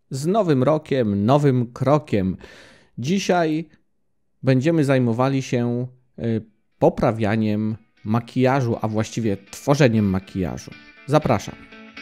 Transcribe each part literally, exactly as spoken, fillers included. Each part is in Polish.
Z nowym rokiem, nowym krokiem. Dzisiaj będziemy zajmowali się poprawianiem makijażu, a właściwie tworzeniem makijażu. Zapraszam.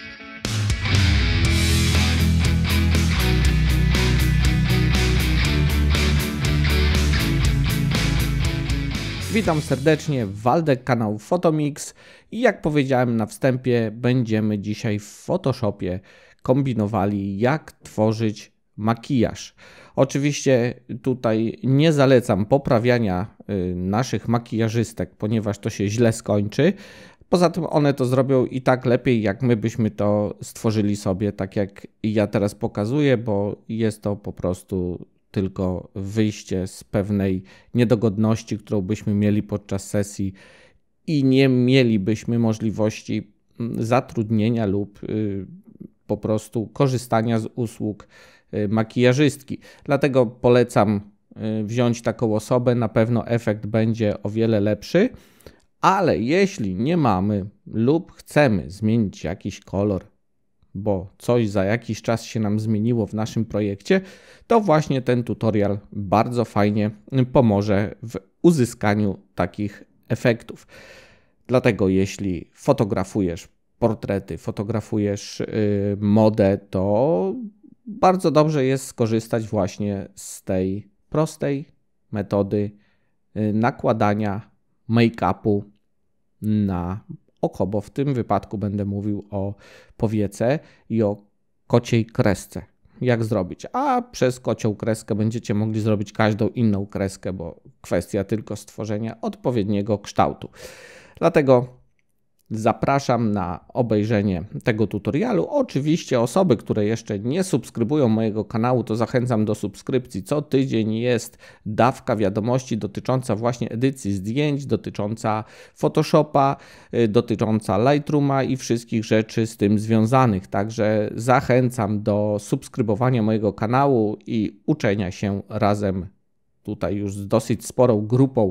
Witam serdecznie, Waldek, kanał Photomix i jak powiedziałem na wstępie, będziemy dzisiaj w Photoshopie kombinowali, jak tworzyć makijaż. Oczywiście tutaj nie zalecam poprawiania naszych makijażystek, ponieważ to się źle skończy. Poza tym one to zrobią i tak lepiej, jak my byśmy to stworzyli sobie, tak jak ja teraz pokazuję, bo jest to po prostu tylko wyjście z pewnej niedogodności, którą byśmy mieli podczas sesji i nie mielibyśmy możliwości zatrudnienia lub po prostu korzystania z usług makijażystki. Dlatego polecam wziąć taką osobę, na pewno efekt będzie o wiele lepszy, ale jeśli nie mamy lub chcemy zmienić jakiś kolor, bo coś za jakiś czas się nam zmieniło w naszym projekcie, to właśnie ten tutorial bardzo fajnie pomoże w uzyskaniu takich efektów. Dlatego jeśli fotografujesz portrety, fotografujesz yy, modę, to bardzo dobrze jest skorzystać właśnie z tej prostej metody yy, nakładania make-upu na oko, bo w tym wypadku będę mówił o powiece i o kociej kresce. Jak zrobić? A przez kocią kreskę będziecie mogli zrobić każdą inną kreskę, bo kwestia tylko stworzenia odpowiedniego kształtu. Dlatego zapraszam na obejrzenie tego tutorialu. Oczywiście osoby, które jeszcze nie subskrybują mojego kanału, to zachęcam do subskrypcji. Co tydzień jest dawka wiadomości dotycząca właśnie edycji zdjęć, dotycząca Photoshopa, dotycząca Lightrooma i wszystkich rzeczy z tym związanych. Także zachęcam do subskrybowania mojego kanału i uczenia się razem tutaj już z dosyć sporą grupą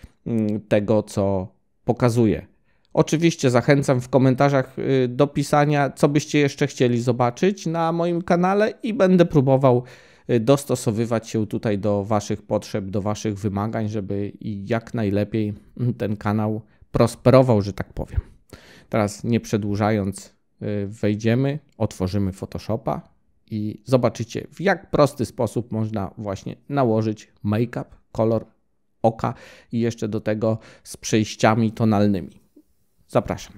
tego, co pokazuję. Oczywiście zachęcam w komentarzach do pisania, co byście jeszcze chcieli zobaczyć na moim kanale i będę próbował dostosowywać się tutaj do waszych potrzeb, do waszych wymagań, żeby jak najlepiej ten kanał prosperował, że tak powiem. Teraz nie przedłużając, wejdziemy, otworzymy Photoshopa i zobaczycie, w jak prosty sposób można właśnie nałożyć make-up, kolor oka i jeszcze do tego z przejściami tonalnymi. Zapraszam.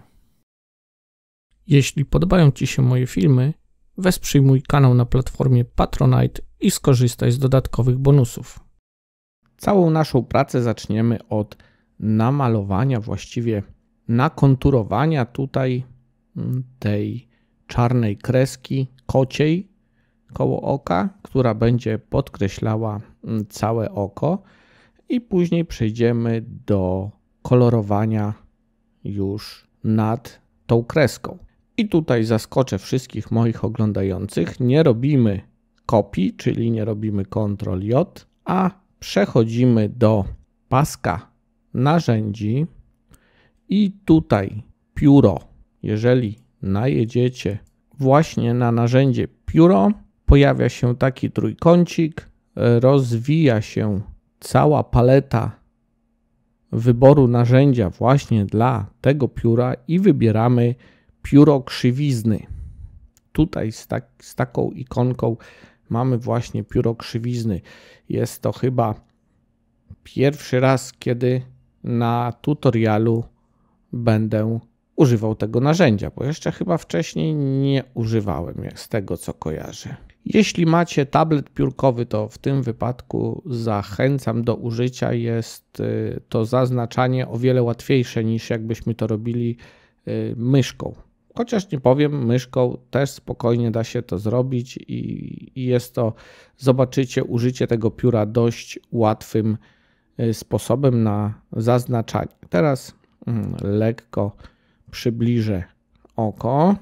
Jeśli podobają Ci się moje filmy, wesprzyj mój kanał na platformie Patronite i skorzystaj z dodatkowych bonusów. Całą naszą pracę zaczniemy od namalowania, właściwie nakonturowania tutaj tej czarnej kreski kociej koło oka, która będzie podkreślała całe oko i później przejdziemy do kolorowania już nad tą kreską. I tutaj zaskoczę wszystkich moich oglądających. Nie robimy kopii, czyli nie robimy kontrol J, a przechodzimy do paska narzędzi i tutaj pióro. Jeżeli najedziecie właśnie na narzędzie pióro, pojawia się taki trójkącik, rozwija się cała paleta wyboru narzędzia właśnie dla tego pióra i wybieramy pióro krzywizny. Tutaj z, tak, z taką ikonką mamy właśnie pióro krzywizny. Jest to chyba pierwszy raz, kiedy na tutorialu będę używał tego narzędzia, bo jeszcze chyba wcześniej nie używałem, z tego co kojarzę. Jeśli macie tablet piórkowy, to w tym wypadku zachęcam do użycia. Jest to zaznaczanie o wiele łatwiejsze niż jakbyśmy to robili myszką. Chociaż nie powiem, myszką też spokojnie da się to zrobić i jest to, zobaczycie, użycie tego pióra dość łatwym sposobem na zaznaczanie. Teraz lekko przybliżę oko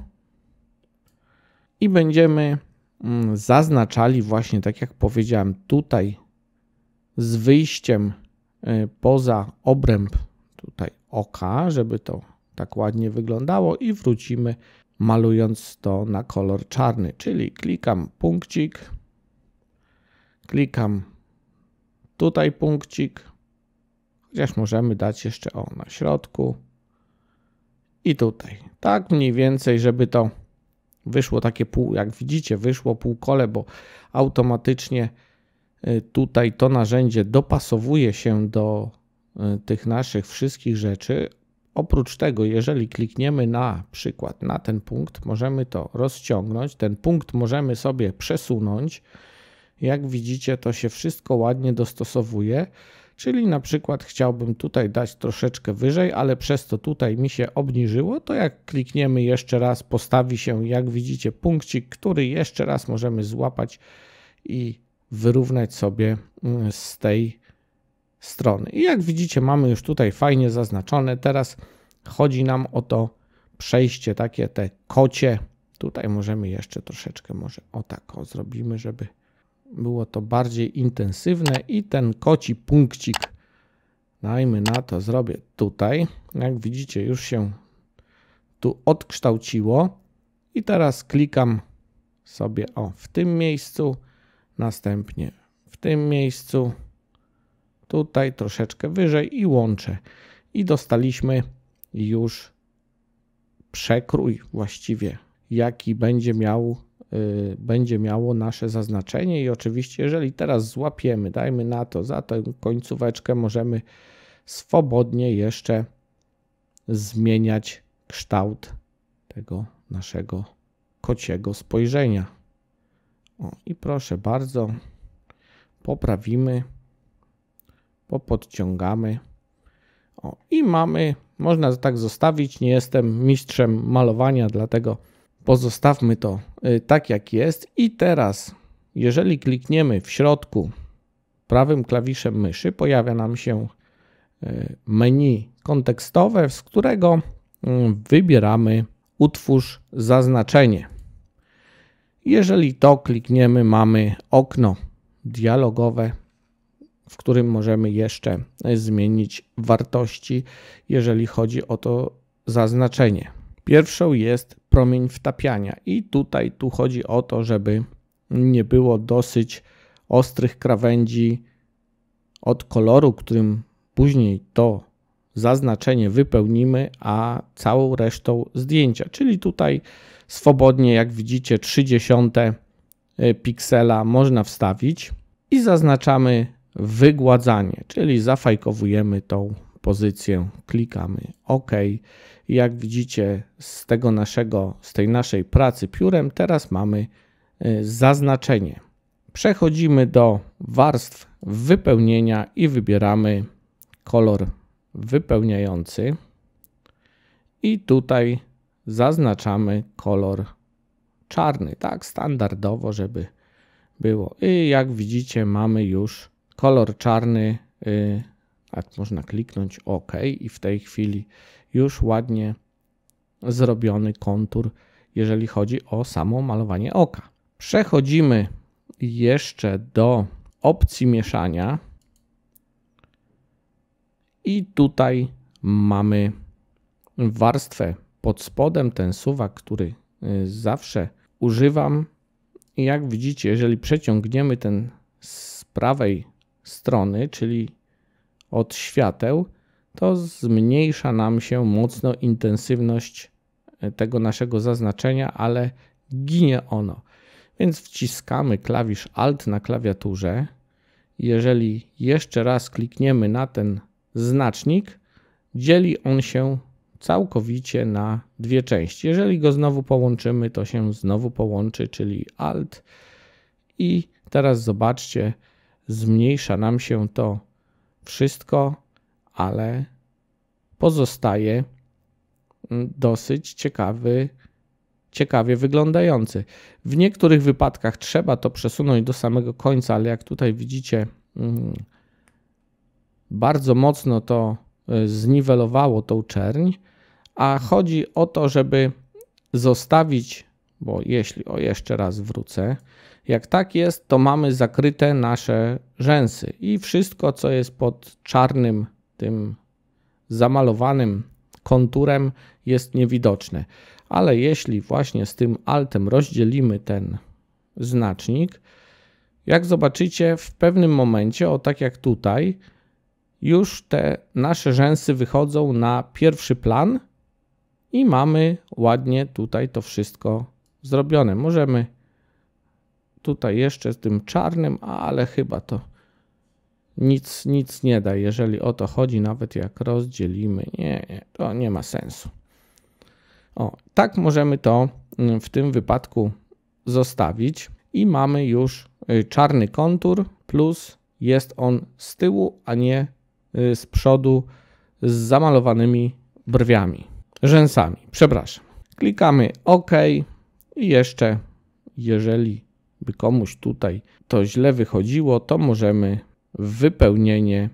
i będziemy zaznaczali właśnie, tak jak powiedziałem, tutaj z wyjściem poza obręb tutaj oka, żeby to tak ładnie wyglądało i wrócimy malując to na kolor czarny, czyli klikam punkcik, klikam tutaj punkcik, chociaż możemy dać jeszcze o na środku i tutaj. Tak mniej więcej, żeby to wyszło takie pół, jak widzicie, wyszło półkole, bo automatycznie tutaj to narzędzie dopasowuje się do tych naszych wszystkich rzeczy. Oprócz tego, jeżeli klikniemy na przykład na ten punkt, możemy to rozciągnąć. Ten punkt możemy sobie przesunąć. Jak widzicie, to się wszystko ładnie dostosowuje. Czyli na przykład chciałbym tutaj dać troszeczkę wyżej, ale przez to tutaj mi się obniżyło, to jak klikniemy jeszcze raz, postawi się, jak widzicie, punkcik, który jeszcze raz możemy złapać i wyrównać sobie z tej strony. I jak widzicie, mamy już tutaj fajnie zaznaczone. Teraz chodzi nam o to przejście takie te kocie. Tutaj możemy jeszcze troszeczkę, może o tak o zrobimy, żeby było to bardziej intensywne i ten koci punkcik, dajmy na to, zrobię tutaj. Jak widzicie, już się tu odkształciło i teraz klikam sobie o w tym miejscu, następnie w tym miejscu, tutaj troszeczkę wyżej i łączę. I dostaliśmy już przekrój właściwie, jaki będzie miał będzie miało nasze zaznaczenie i oczywiście jeżeli teraz złapiemy, dajmy na to, za tę końcóweczkę możemy swobodnie jeszcze zmieniać kształt tego naszego kociego spojrzenia. O, i proszę bardzo, poprawimy, popodciągamy. O, i mamy, można tak zostawić, nie jestem mistrzem malowania, dlatego pozostawmy to tak jak jest i teraz jeżeli klikniemy w środku prawym klawiszem myszy, pojawia nam się menu kontekstowe, z którego wybieramy utwórz zaznaczenie. Jeżeli to klikniemy, mamy okno dialogowe, w którym możemy jeszcze zmienić wartości, jeżeli chodzi o to zaznaczenie. Pierwszą jest promień wtapiania i tutaj tu chodzi o to, żeby nie było dosyć ostrych krawędzi od koloru, którym później to zaznaczenie wypełnimy, a całą resztą zdjęcia. Czyli tutaj swobodnie, jak widzicie, trzydzieści piksela można wstawić i zaznaczamy wygładzanie, czyli zafajkowujemy tą pozycję, klikamy OK. Jak widzicie z tego naszego, z tej naszej pracy piórem, teraz mamy zaznaczenie. Przechodzimy do warstw wypełnienia i wybieramy kolor wypełniający i tutaj zaznaczamy kolor czarny, tak standardowo, żeby było. I jak widzicie, mamy już kolor czarny, a można kliknąć OK i w tej chwili już ładnie zrobiony kontur, jeżeli chodzi o samo malowanie oka. Przechodzimy jeszcze do opcji mieszania i tutaj mamy warstwę pod spodem, ten suwak, który zawsze używam. I jak widzicie, jeżeli przeciągniemy ten z prawej strony, czyli od świateł, to zmniejsza nam się mocno intensywność tego naszego zaznaczenia, ale ginie ono. Więc wciskamy klawisz Alt na klawiaturze. Jeżeli jeszcze raz klikniemy na ten znacznik, dzieli on się całkowicie na dwie części. Jeżeli go znowu połączymy, to się znowu połączy, czyli Alt. I teraz zobaczcie, zmniejsza nam się to wszystko, ale pozostaje dosyć ciekawy, ciekawie wyglądający. W niektórych wypadkach trzeba to przesunąć do samego końca, ale jak tutaj widzicie, bardzo mocno to zniwelowało tą czerń, a chodzi o to, żeby zostawić, bo jeśli, o jeszcze raz wrócę, jak tak jest, to mamy zakryte nasze rzęsy i wszystko, co jest pod czarnym, tym zamalowanym konturem, jest niewidoczne. ale jeśli właśnie z tym Altem rozdzielimy ten znacznik, jak zobaczycie w pewnym momencie, o tak jak tutaj, już te nasze rzęsy wychodzą na pierwszy plan i mamy ładnie tutaj to wszystko zrobione. Możemy tutaj jeszcze z tym czarnym, ale chyba to nic, nic nie da, jeżeli o to chodzi, nawet jak rozdzielimy. Nie, nie, to nie ma sensu. O, tak możemy to w tym wypadku zostawić i mamy już czarny kontur, plus jest on z tyłu, a nie z przodu z zamalowanymi brwiami, rzęsami, przepraszam. Klikamy OK i jeszcze, jeżeli by komuś tutaj to źle wychodziło, to możemy wypełnienie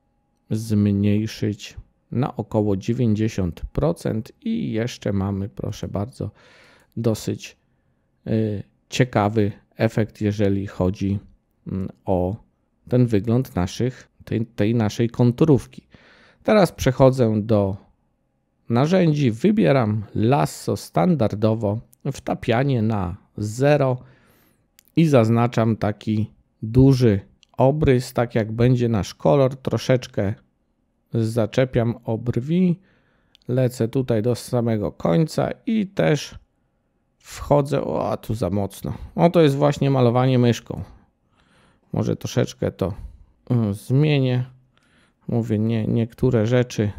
zmniejszyć na około dziewięćdziesiąt procent i jeszcze mamy, proszę bardzo, dosyć y, ciekawy efekt, jeżeli chodzi y, o ten wygląd naszych, tej, tej naszej konturówki. Teraz przechodzę do narzędzi, wybieram lasso standardowo, wtapianie na zero i zaznaczam taki duży obrys, tak jak będzie nasz kolor, troszeczkę zaczepiam o brwi, lecę tutaj do samego końca i też wchodzę, o tu za mocno, o to jest właśnie malowanie myszką, może troszeczkę to y, zmienię, mówię, nie, niektóre rzeczy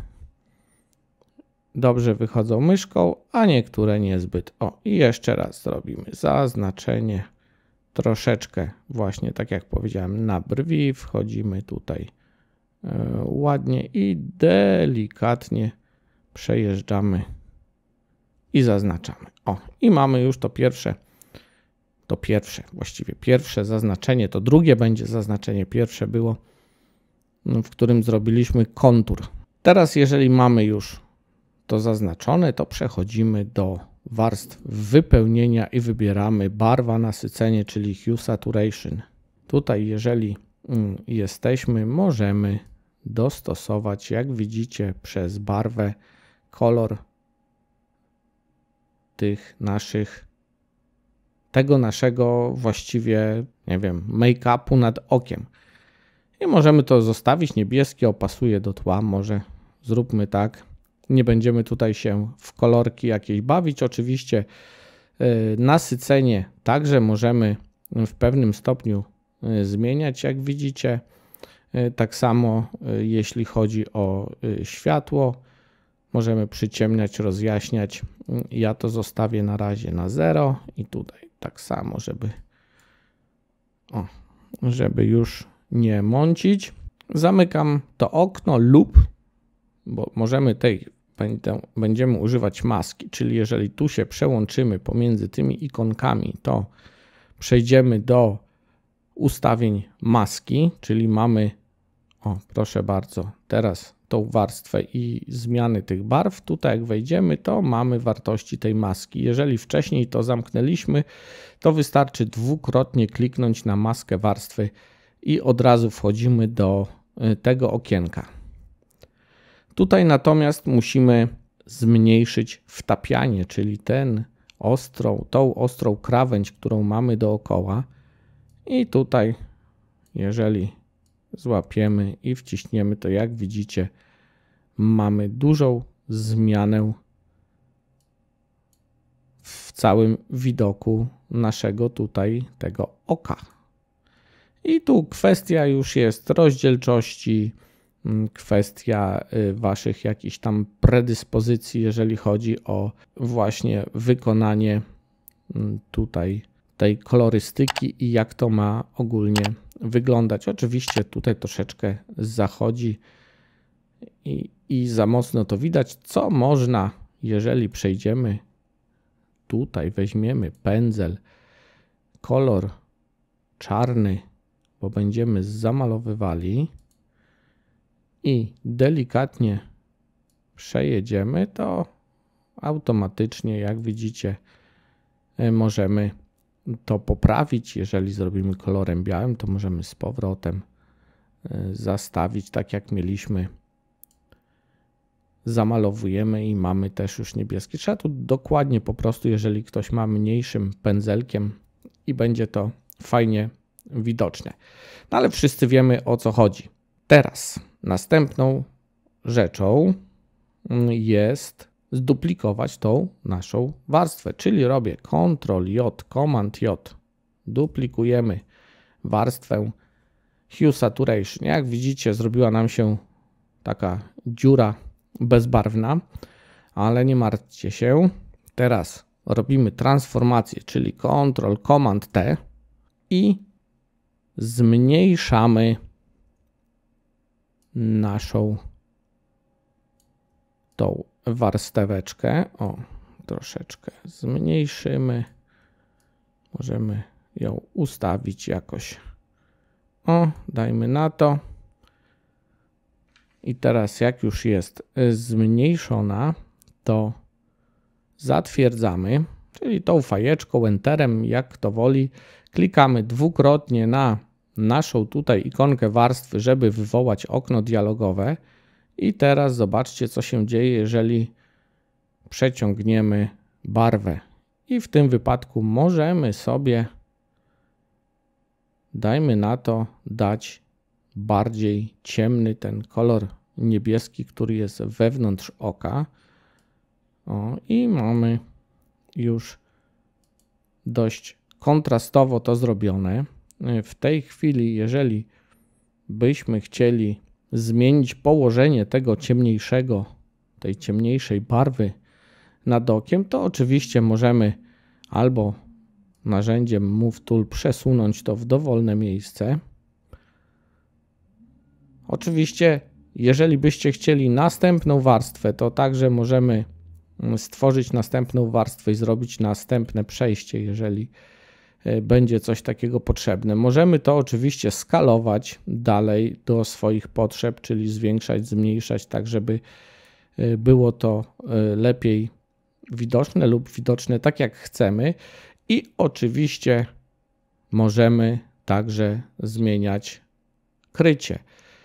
dobrze wychodzą myszką, a niektóre niezbyt. O i jeszcze raz zrobimy zaznaczenie, troszeczkę właśnie tak jak powiedziałem na brwi, wchodzimy tutaj y, ładnie i delikatnie przejeżdżamy i zaznaczamy. O i mamy już to pierwsze, to pierwsze właściwie pierwsze zaznaczenie, to drugie będzie zaznaczenie, pierwsze było, w którym zrobiliśmy kontur. Teraz jeżeli mamy już to zaznaczone, to przechodzimy do warstw wypełnienia i wybieramy barwa nasycenie, czyli Hue Saturation. Tutaj jeżeli jesteśmy, możemy dostosować, jak widzicie, przez barwę kolor tych naszych, tego naszego właściwie, nie wiem, make-upu nad okiem. I możemy to zostawić niebieskie, opasuje do tła, może zróbmy tak. Nie będziemy tutaj się w kolorki jakieś bawić. Oczywiście y, nasycenie także możemy w pewnym stopniu y, zmieniać, jak widzicie. Y, tak samo y, jeśli chodzi o y, światło, możemy przyciemniać, rozjaśniać. Y, ja to zostawię na razie na zero i tutaj tak samo, żeby, o, żeby już nie mącić. Zamykam to okno lub, bo możemy tej będziemy używać maski, czyli jeżeli tu się przełączymy pomiędzy tymi ikonkami, to przejdziemy do ustawień maski, czyli mamy, o proszę bardzo, teraz tą warstwę i zmiany tych barw. Tutaj jak wejdziemy, to mamy wartości tej maski. Jeżeli wcześniej to zamknęliśmy, to wystarczy dwukrotnie kliknąć na maskę warstwy i od razu wchodzimy do tego okienka. Tutaj natomiast musimy zmniejszyć wtapianie, czyli ten ostrą, tą ostrą krawędź, którą mamy dookoła. I tutaj, jeżeli złapiemy i wciśniemy, to jak widzicie, mamy dużą zmianę w całym widoku naszego tutaj tego oka. I tu kwestia już jest rozdzielczości, kwestia waszych jakichś tam predyspozycji, jeżeli chodzi o właśnie wykonanie tutaj tej kolorystyki i jak to ma ogólnie wyglądać. Oczywiście tutaj troszeczkę zachodzi i, i za mocno to widać, co można, jeżeli przejdziemy tutaj, weźmiemy pędzel, kolor czarny, bo będziemy zamalowywali i delikatnie przejedziemy, to automatycznie, jak widzicie, możemy to poprawić. Jeżeli zrobimy kolorem białym, to możemy z powrotem zastawić tak, jak mieliśmy zamalowujemy i mamy też już niebieski. Trzeba tu dokładnie po prostu, jeżeli ktoś ma mniejszym pędzelkiem i będzie to fajnie widoczne. No ale wszyscy wiemy, o co chodzi. Teraz następną rzeczą jest zduplikować tą naszą warstwę, czyli robię kontrol J, Command J, duplikujemy warstwę Hue Saturation. Jak widzicie, zrobiła nam się taka dziura bezbarwna, ale nie martwcie się. Teraz robimy transformację, czyli kontrol Command T i zmniejszamy naszą tą warsteweczkę. O, troszeczkę zmniejszymy. Możemy ją ustawić jakoś. O, dajmy na to. I teraz jak już jest zmniejszona, to zatwierdzamy, czyli tą fajeczką, enterem, jak kto woli. Klikamy dwukrotnie na naszą tutaj ikonkę warstwy, żeby wywołać okno dialogowe. I teraz zobaczcie, co się dzieje, jeżeli przeciągniemy barwę. I w tym wypadku możemy sobie, dajmy na to, dać bardziej ciemny ten kolor niebieski, który jest wewnątrz oka. O, i mamy już dość kontrastowo to zrobione. W tej chwili, jeżeli byśmy chcieli zmienić położenie tego ciemniejszego, tej ciemniejszej barwy nad okiem, to oczywiście możemy albo narzędziem Move Tool przesunąć to w dowolne miejsce. Oczywiście, jeżeli byście chcieli następną warstwę, to także możemy stworzyć następną warstwę i zrobić następne przejście, jeżeli będzie coś takiego potrzebne. Możemy to oczywiście skalować dalej do swoich potrzeb, czyli zwiększać, zmniejszać, tak żeby było to lepiej widoczne lub widoczne tak jak chcemy. I oczywiście możemy także zmieniać krycie,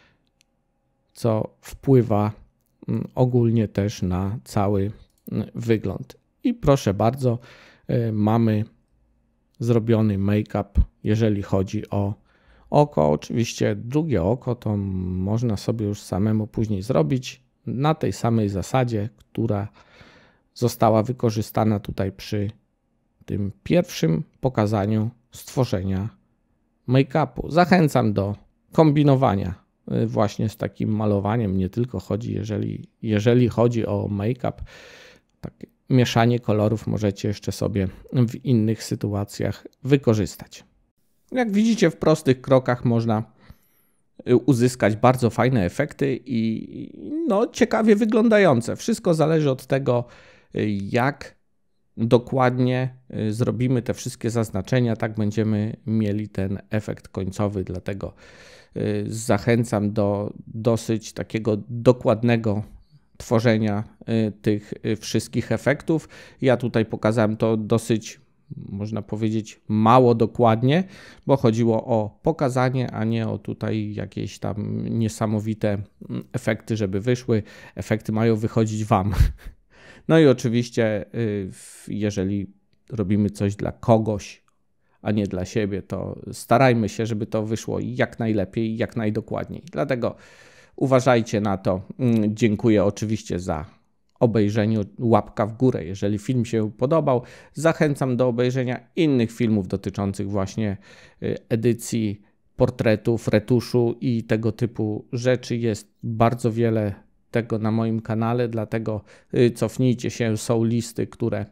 co wpływa ogólnie też na cały wygląd. I proszę bardzo, mamy zrobiony make-up, jeżeli chodzi o oko. Oczywiście drugie oko to można sobie już samemu później zrobić na tej samej zasadzie, która została wykorzystana tutaj przy tym pierwszym pokazaniu stworzenia make-upu. Zachęcam do kombinowania właśnie z takim malowaniem. Nie tylko chodzi, jeżeli, jeżeli chodzi o make-up, tak mieszanie kolorów możecie jeszcze sobie w innych sytuacjach wykorzystać. Jak widzicie, w prostych krokach można uzyskać bardzo fajne efekty i no, ciekawie wyglądające. Wszystko zależy od tego, jak dokładnie zrobimy te wszystkie zaznaczenia, tak będziemy mieli ten efekt końcowy. Dlatego zachęcam do dosyć takiego dokładnego tworzenia tych wszystkich efektów. Ja tutaj pokazałem to dosyć, można powiedzieć, mało dokładnie, bo chodziło o pokazanie, a nie o tutaj jakieś tam niesamowite efekty, żeby wyszły. Efekty mają wychodzić Wam. No i oczywiście, jeżeli robimy coś dla kogoś, a nie dla siebie, to starajmy się, żeby to wyszło jak najlepiej, jak najdokładniej. Dlatego uważajcie na to. Dziękuję oczywiście za obejrzenie. Łapka w górę, jeżeli film się podobał. Zachęcam do obejrzenia innych filmów dotyczących właśnie edycji, portretów, retuszu i tego typu rzeczy. Jest bardzo wiele tego na moim kanale, dlatego cofnijcie się. Są listy, które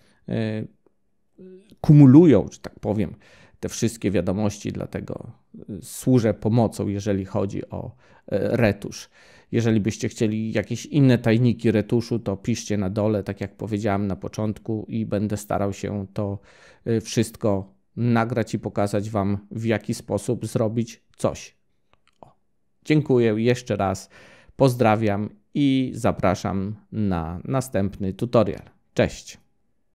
kumulują, że tak powiem, te wszystkie wiadomości, dlatego służę pomocą, jeżeli chodzi o retusz. Jeżeli byście chcieli jakieś inne tajniki retuszu, to piszcie na dole, tak jak powiedziałem na początku, i będę starał się to wszystko nagrać i pokazać Wam, w jaki sposób zrobić coś. O, dziękuję jeszcze raz, pozdrawiam i zapraszam na następny tutorial. Cześć!